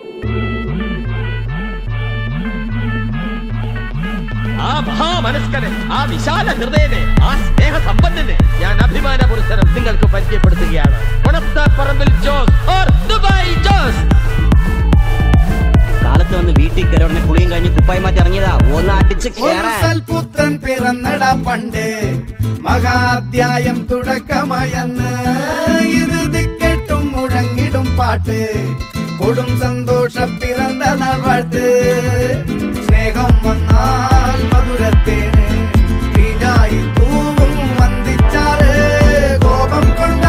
ആ മഹാമനസ്കനെ, ആ വിശാല ഹൃദയനെ, ആ സ്നേഹ സമ്പന്നനെ ഞാൻ അഭിമാന പുരസ്സരം നിങ്ങൾക്ക് പരിചയപ്പെടുത്തുകയാണ്. Parambil Jose or Dubai Jose. കാലത്ത് വന്ന് വീട്ടിൽ കയറി കുളിയും കഴിഞ്ഞ് കുപ്പായി മാറ്റി ഇറങ്ങിയതാ. ഒന്ന് അടിച്ച് പുത്രൻ പിറന്നട പണ്ട്, മഹാധ്യായം തുടക്കമയന്ന്. ഇത് ദിക്കെട്ടും മുഴങ്ങിടും പാട്ട്, കൊടും സന്തോഷം പിറന്ന നാൾ വാഴ്ത്ത്. സ്നേഹം വന്നാൽ മധുരത്തേന് തീനായി തൂവും വന്ദിച്ചാറ്. കോപം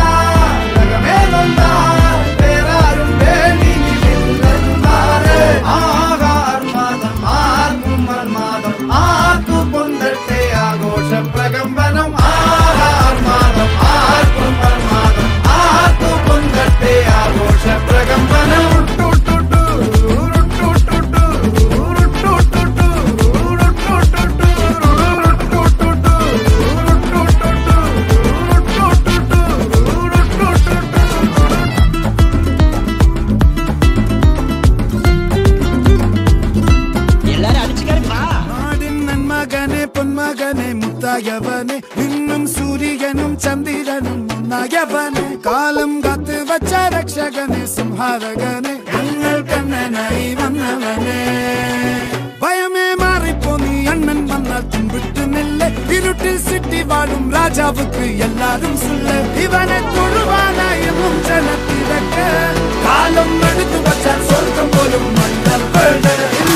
കൊണ്ടാൽ വേറാരും വേണ്ടി നിന്നരുമാറ്. ആകാർമാദം ആർക്കും മന്മാദം ആർക്കു പൊന്തട്ടെ ആഘോഷ പ്രകമ്പനം. ആകാർമാദം ആർക്കും മന്മാദം ആർക്കു പൊന്തട്ടെ ആഘോഷ പ്രകമ്പനം. മുത്തായവനെ ഇന്നും സൂര്യനും ചന്ദ്രനും ഒന്നായവനെ. കാലം കാത്ത് വച്ച രക്ഷകനെ സംഹാരകനെ ഞങ്ങൾ കണ്ണനായി വന്നവനെ. ഭയമേ മാറിപ്പോ നീ അണ്ണൻ വന്നാൽ തുമ്പിട്ടുന്നില്ല. ഇരുട്ടിൽ സിറ്റി വാഴും രാജാവുക്ക് എല്ലാരും സുല്ല. ഇവനെ തൊഴുവാനായി ജനത്തിരക്ക് കാലം എടുത്തു വച്ചാൽ സ്വർഗം പോലും മണ്ണപ്പേട്.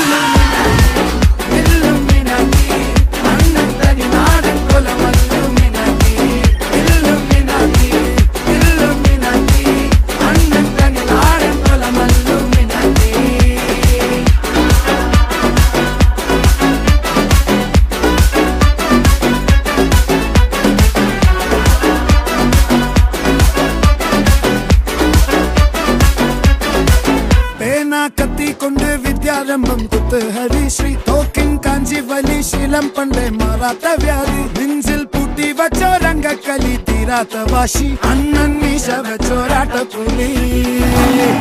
കത്തിക്കൊണ്ട് വിദ്യാരംഭം കുത്ത് ഹരിശ്രീ തോക്കിൻ കാഞ്ചി വലി ശീലം പണ്ടേ മാറാത്ത വ്യാധി. നെഞ്ചിൽ പൂട്ടി വച്ചോരംഗക്കലി തീരാത്ത വാശി. അണ്ണൻ മീശ വെച്ചോരാട്ട പുലി.